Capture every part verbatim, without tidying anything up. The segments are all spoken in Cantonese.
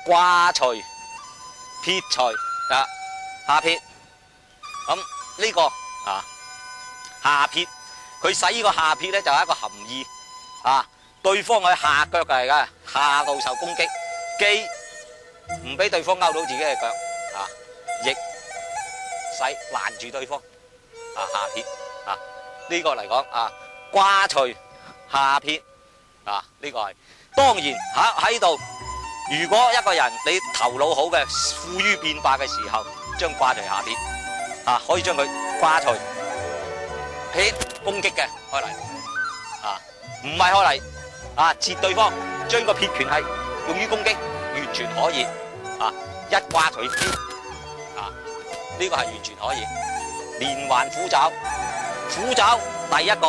掛除撇除啊，下撇。咁呢個啊下撇，佢使呢個下撇咧就係一個含義啊，對方係下腳嚟嘅，下路受攻擊，既唔俾對方勾到自己嘅腳啊，亦使攔住對方啊，下撇啊，呢個嚟講啊，掛除下撇啊，呢個係當然喺喺度。如果一個人你頭腦好嘅，富於變化嘅時候，將掛除下撇啊，可以將佢掛除撇攻擊嘅開嚟啊，唔係開嚟啊截對方，將個撇拳係用於攻擊，完全可以啊，一掛除撇啊，呢個係完全可以。連環虎爪，虎爪第一個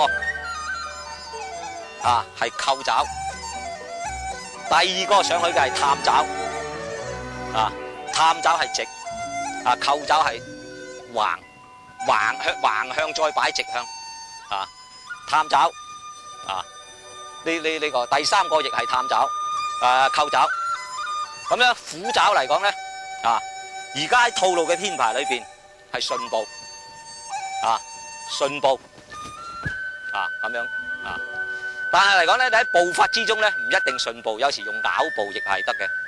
啊係扣爪。第二個上去嘅係探爪，啊，探爪係直，啊，扣爪係橫，橫向橫向再擺直向，啊，探爪，啊，呢呢呢個第三個亦係探爪，誒扣爪，咁樣虎爪嚟講咧，啊，而家喺套路嘅編排裏邊係順步，啊，順步，啊咁樣，啊。但係嚟講咧，你喺步法之中咧，唔一定順步，有時用咬步亦係得嘅。